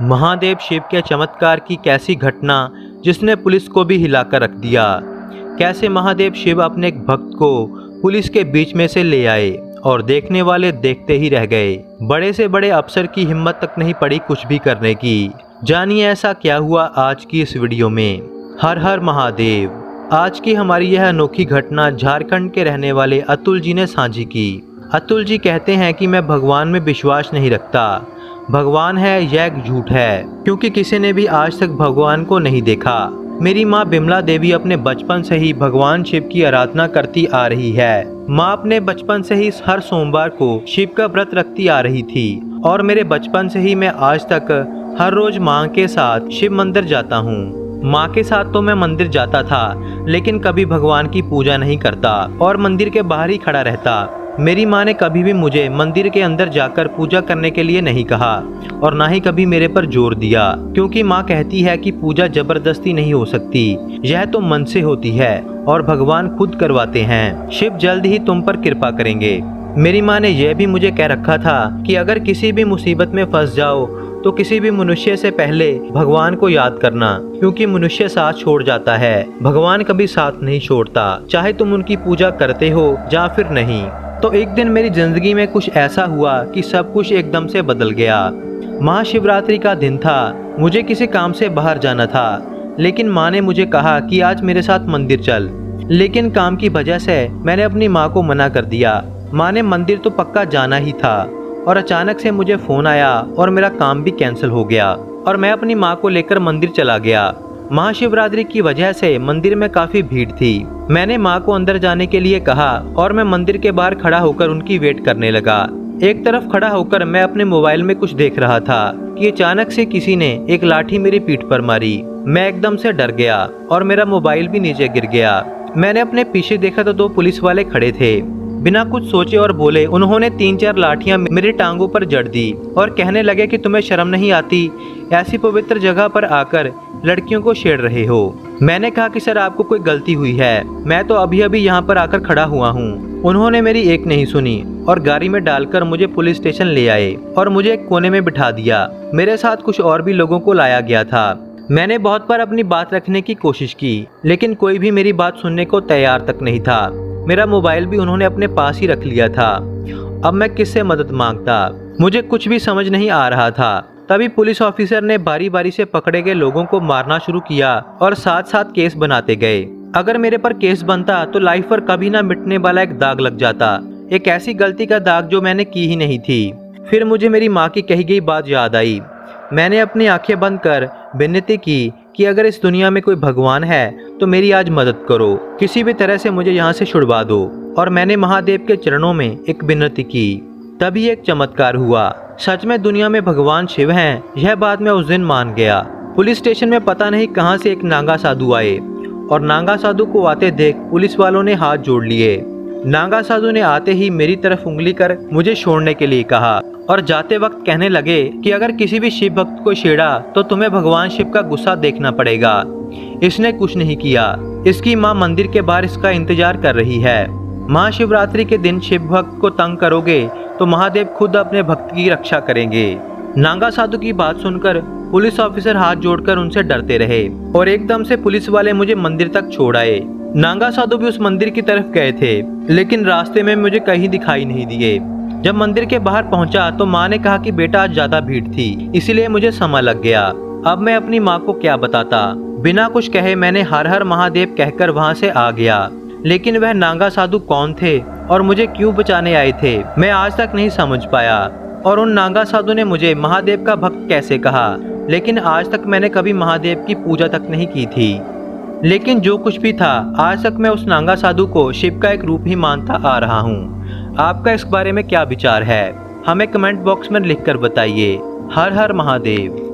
महादेव शिव के चमत्कार की कैसी घटना जिसने पुलिस को भी हिलाकर रख दिया। कैसे महादेव शिव अपने एक भक्त को पुलिस के बीच में से ले आए और देखने वाले देखते ही रह गए। बड़े से बड़े अफसर की हिम्मत तक नहीं पड़ी कुछ भी करने की। जानिए ऐसा क्या हुआ आज की इस वीडियो में। हर हर महादेव। आज की हमारी यह अनोखी घटना झारखंड के रहने वाले अतुल जी ने साझी की। अतुल जी कहते हैं कि मैं भगवान में विश्वास नहीं रखता, भगवान है यह एक झूठ है, क्योंकि किसी ने भी आज तक भगवान को नहीं देखा। मेरी माँ बिमला देवी अपने बचपन से ही भगवान शिव की आराधना करती आ रही है। माँ अपने बचपन से ही हर सोमवार को शिव का व्रत रखती आ रही थी और मेरे बचपन से ही मैं आज तक हर रोज माँ के साथ शिव मंदिर जाता हूँ। माँ के साथ तो मैं मंदिर जाता था, लेकिन कभी भगवान की पूजा नहीं करता और मंदिर के बाहर ही खड़ा रहता। मेरी माँ ने कभी भी मुझे मंदिर के अंदर जाकर पूजा करने के लिए नहीं कहा और ना ही कभी मेरे पर जोर दिया, क्योंकि माँ कहती है कि पूजा जबरदस्ती नहीं हो सकती, यह तो मन से होती है और भगवान खुद करवाते हैं। शिव जल्द ही तुम पर कृपा करेंगे। मेरी माँ ने यह भी मुझे कह रखा था कि अगर किसी भी मुसीबत में फंस जाओ तो किसी भी मनुष्य से पहले भगवान को याद करना, क्योंकि मनुष्य साथ छोड़ जाता है, भगवान कभी साथ नहीं छोड़ता, चाहे तुम उनकी पूजा करते हो या फिर नहीं। तो एक दिन मेरी जिंदगी में कुछ ऐसा हुआ कि सब कुछ एकदम से बदल गया। महाशिवरात्रि का दिन था, मुझे किसी काम से बाहर जाना था, लेकिन माँ ने मुझे कहा कि आज मेरे साथ मंदिर चल। लेकिन काम की वजह से मैंने अपनी माँ को मना कर दिया। माँ ने मंदिर तो पक्का जाना ही था और अचानक से मुझे फोन आया और मेरा काम भी कैंसिल हो गया और मैं अपनी माँ को लेकर मंदिर चला गया। महाशिवरात्रि की वजह से मंदिर में काफी भीड़ थी। मैंने माँ को अंदर जाने के लिए कहा और मैं मंदिर के बाहर खड़ा होकर उनकी वेट करने लगा। एक तरफ खड़ा होकर मैं अपने मोबाइल में कुछ देख रहा था कि अचानक से किसी ने एक लाठी मेरी पीठ पर मारी। मैं एकदम से डर गया और मेरा मोबाइल भी नीचे गिर गया। मैंने अपने पीछे देखा तो 2 पुलिस वाले खड़े थे। बिना कुछ सोचे और बोले उन्होंने 3-4 लाठियां मेरी टांगों पर जड़ दी और कहने लगे कि तुम्हें शर्म नहीं आती, ऐसी पवित्र जगह पर आकर लड़कियों को छेड़ रहे हो। मैंने कहा कि सर आपको कोई गलती हुई है, मैं तो अभी अभी यहाँ पर आकर खड़ा हुआ हूँ। उन्होंने मेरी एक नहीं सुनी और गाड़ी में डालकर मुझे पुलिस स्टेशन ले आए और मुझे एक कोने में बिठा दिया। मेरे साथ कुछ और भी लोगों को लाया गया था। मैंने बहुत बार अपनी बात रखने की कोशिश की, लेकिन कोई भी मेरी बात सुनने को तैयार तक नहीं था। मेरा मोबाइल भी उन्होंने अपने पास ही रख लिया था। अब मैं किससे मदद मांगता, मुझे कुछ भी समझ नहीं आ रहा था। तभी पुलिस ऑफिसर ने बारी बारी से पकड़े गए लोगों को मारना शुरू किया और साथ साथ केस बनाते गए। अगर मेरे पर केस बनता तो लाइफ पर कभी ना मिटने वाला एक दाग लग जाता, एक ऐसी गलती का दाग जो मैंने की ही नहीं थी। फिर मुझे मेरी माँ की कही गई बात याद आई। मैंने अपनी आंखें बंद कर विनती की कि अगर इस दुनिया में कोई भगवान है तो मेरी आज मदद करो, किसी भी तरह से मुझे यहाँ से छुड़वा दो। और मैंने महादेव के चरणों में एक विनती की। तभी एक चमत्कार हुआ। सच में दुनिया में भगवान शिव हैं, यह बात मैं उस दिन मान गया। पुलिस स्टेशन में पता नहीं कहां से एक नागा साधु आए और नागा साधु को आते देख पुलिस वालों ने हाथ जोड़ लिए। नागा साधु ने आते ही मेरी तरफ उंगली कर मुझे छोड़ने के लिए कहा और जाते वक्त कहने लगे कि अगर किसी भी शिव भक्त को छेड़ा तो तुम्हें भगवान शिव का गुस्सा देखना पड़ेगा। इसने कुछ नहीं किया। इसकी माँ मंदिर के बाहर इसका इंतजार कर रही है। महाशिवरात्रि के दिन शिव भक्त को तंग करोगे तो महादेव खुद अपने भक्त की रक्षा करेंगे। नागा साधु की बात सुनकर पुलिस ऑफिसर हाथ जोड़कर उनसे डरते रहे और एकदम से पुलिस वाले मुझे मंदिर तक छोड़ आए। नागा साधु भी उस मंदिर की तरफ गए थे, लेकिन रास्ते में मुझे कहीं दिखाई नहीं दिए। जब मंदिर के बाहर पहुंचा तो माँ ने कहा कि बेटा आज ज्यादा भीड़ थी, इसलिए मुझे समय लग गया। अब मैं अपनी माँ को क्या बताता। बिना कुछ कहे मैंने हर हर महादेव कहकर वहाँ से आ गया। लेकिन वह नागा साधु कौन थे और मुझे क्यों बचाने आए थे, मैं आज तक नहीं समझ पाया। और उन नागा साधु ने मुझे महादेव का भक्त कैसे कहा, लेकिन आज तक मैंने कभी महादेव की पूजा तक नहीं की थी। लेकिन जो कुछ भी था, आज तक मैं उस नागा साधु को शिव का एक रूप ही मानता आ रहा हूँ। आपका इस बारे में क्या विचार है, हमें कमेंट बॉक्स में लिखकर बताइए। हर हर महादेव।